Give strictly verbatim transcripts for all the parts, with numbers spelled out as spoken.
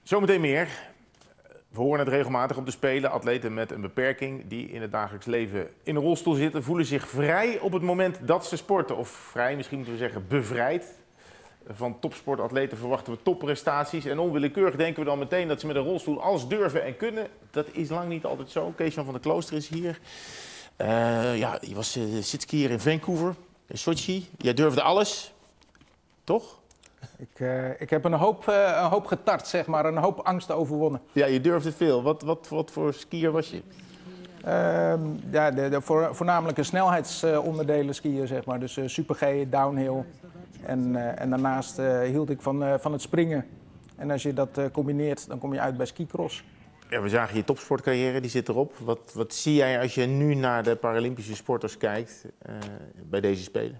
Zometeen meer. We horen het regelmatig op de Spelen. Atleten met een beperking die in het dagelijks leven in een rolstoel zitten, voelen zich vrij op het moment dat ze sporten. Of vrij, misschien moeten we zeggen bevrijd. Van topsportatleten verwachten we topprestaties. En onwillekeurig denken we dan meteen dat ze met een rolstoel alles durven en kunnen. Dat is lang niet altijd zo. Kees-Jan van der Klooster is hier. Uh, ja, je was uh, zitskier in Vancouver, in Sochi. Jij durfde alles, toch? Ik, uh, ik heb een hoop, uh, een hoop getart, zeg maar. Een hoop angst overwonnen. Ja, je durfde veel. Wat, wat, wat voor skier was je? Uh, ja, de, de, voor, voornamelijk een snelheidsonderdelen skier, zeg maar. Dus uh, super-G, downhill. En, uh, en daarnaast uh, hield ik van, uh, van het springen. En als je dat uh, combineert, dan kom je uit bij skicross. Ja, we zagen je topsportcarrière, die zit erop. Wat, wat zie jij als je nu naar de Paralympische sporters kijkt uh, bij deze Spelen?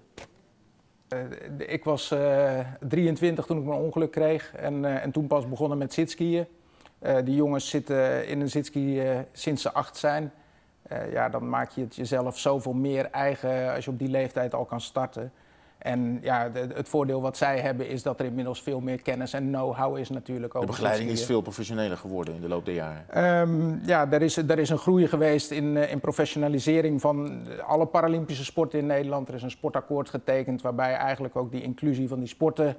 Uh, ik was uh, drieëntwintig toen ik mijn ongeluk kreeg en, uh, en toen pas begonnen met zitskiën. Uh, die jongens zitten in een zitski uh, sinds ze acht zijn. Uh, ja, dan maak je het jezelf zoveel meer eigen als je op die leeftijd al kan starten. En ja, de, het voordeel wat zij hebben is dat er inmiddels veel meer kennis en know-how is natuurlijk. Over de begeleiding is veel professioneler geworden in de loop der jaren. Um, ja, er is, er is een groei geweest in, in professionalisering van alle Paralympische sporten in Nederland. Er is een sportakkoord getekend waarbij eigenlijk ook die inclusie van die sporten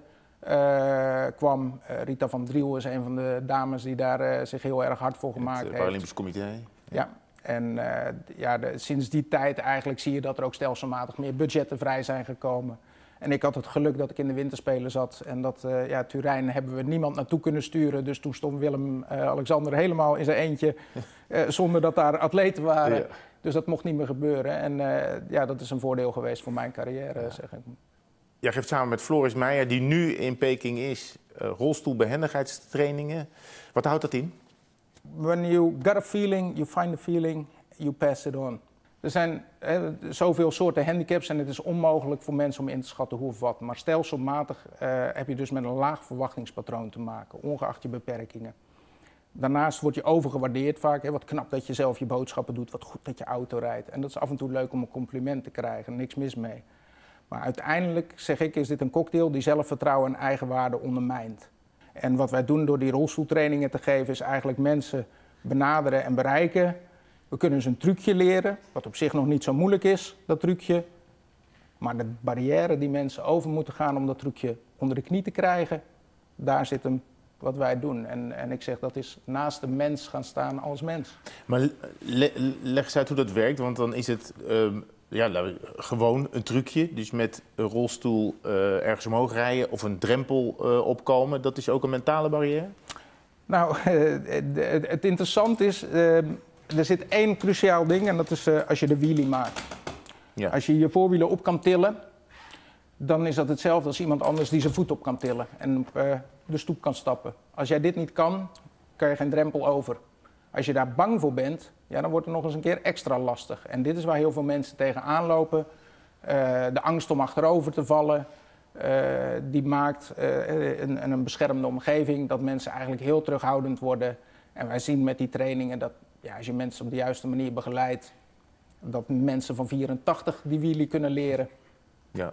uh, kwam. Uh, Rita van Driel is een van de dames die daar uh, zich heel erg hard voor gemaakt heeft. Het Paralympisch Comité. Ja. ja. En uh, ja, de, sinds die tijd eigenlijk zie je dat er ook stelselmatig meer budgetten vrij zijn gekomen. En ik had het geluk dat ik in de winterspelen zat. En dat uh, ja, Turijn hebben we niemand naartoe kunnen sturen. Dus toen stond Willem-Alexander uh, helemaal in zijn eentje. Uh, zonder dat daar atleten waren. Ja. Dus dat mocht niet meer gebeuren. En uh, ja, dat is een voordeel geweest voor mijn carrière, ja. zeg ik. Jij geeft samen met Floris Meijer, die nu in Peking is, uh, rolstoelbehendigheidstrainingen. Wat houdt dat in? When you got a feeling, you find a feeling, you pass it on. Er zijn he, zoveel soorten handicaps en het is onmogelijk voor mensen om in te schatten hoe of wat. Maar stelselmatig uh, heb je dus met een laag verwachtingspatroon te maken, ongeacht je beperkingen. Daarnaast word je overgewaardeerd vaak. He, wat knap dat je zelf je boodschappen doet, wat goed dat je auto rijdt. En dat is af en toe leuk om een compliment te krijgen, niks mis mee. Maar uiteindelijk, zeg ik, is dit een cocktail die zelfvertrouwen en eigenwaarde ondermijnt. En wat wij doen door die rolstoeltrainingen te geven is eigenlijk mensen benaderen en bereiken. We kunnen ze een trucje leren, wat op zich nog niet zo moeilijk is, dat trucje. Maar de barrière die mensen over moeten gaan om dat trucje onder de knie te krijgen, daar zit hem wat wij doen. En, en ik zeg dat is naast de mens gaan staan als mens. Maar le leg eens uit hoe dat werkt, want dan is het um, ja, gewoon een trucje. Dus met een rolstoel uh, ergens omhoog rijden of een drempel uh, opkomen, dat is ook een mentale barrière? Nou, uh, het, het interessante is, uh, er zit één cruciaal ding en dat is uh, als je de wheelie maakt. Ja. Als je je voorwielen op kan tillen, dan is dat hetzelfde als iemand anders die zijn voet op kan tillen en op uh, de stoep kan stappen. Als jij dit niet kan, kan je geen drempel over. Als je daar bang voor bent, ja, dan wordt het nog eens een keer extra lastig. En dit is waar heel veel mensen tegenaan lopen. Uh, de angst om achterover te vallen, uh, die maakt uh, een, een beschermde omgeving, dat mensen eigenlijk heel terughoudend worden. En wij zien met die trainingen dat ja, als je mensen op de juiste manier begeleidt, dat mensen van vierentachtig die wheelie kunnen leren. Ja.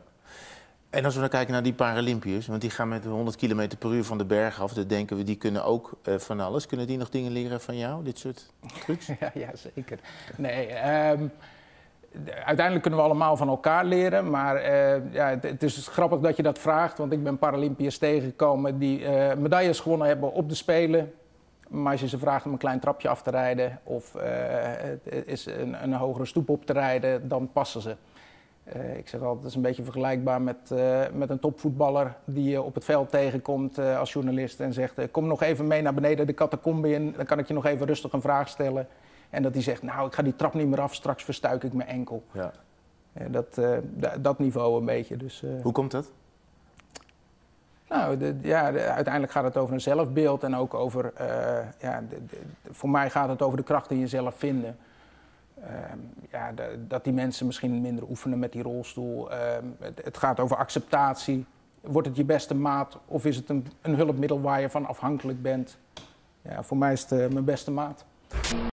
En als we dan kijken naar die Paralympiërs, want die gaan met honderd kilometer per uur van de berg af, dan denken we die kunnen ook uh, van alles. Kunnen die nog dingen leren van jou, dit soort trucs? ja, ja, zeker. Nee, um, uiteindelijk kunnen we allemaal van elkaar leren, maar uh, ja, het, het is grappig dat je dat vraagt, want ik ben Paralympiërs tegengekomen die uh, medailles gewonnen hebben op de Spelen. Maar als je ze vraagt om een klein trapje af te rijden of uh, het is een, een hogere stoep op te rijden, dan passen ze. Uh, ik zeg altijd, het is een beetje vergelijkbaar met, uh, met een topvoetballer die je op het veld tegenkomt uh, als journalist en zegt, uh, kom nog even mee naar beneden de catacombe in, dan kan ik je nog even rustig een vraag stellen. En dat hij zegt, nou ik ga die trap niet meer af, straks verstuik ik mijn enkel. Ja. Uh, dat, uh, dat niveau een beetje. Dus, uh... Hoe komt dat? Nou, de, ja, de, uiteindelijk gaat het over een zelfbeeld en ook over, uh, ja, de, de, voor mij gaat het over de kracht in jezelf vinden. Uh, ja, de, dat die mensen misschien minder oefenen met die rolstoel. Uh, het, het gaat over acceptatie. Wordt het je beste maat of is het een, een hulpmiddel waar je van afhankelijk bent? Ja, voor mij is het uh, mijn beste maat.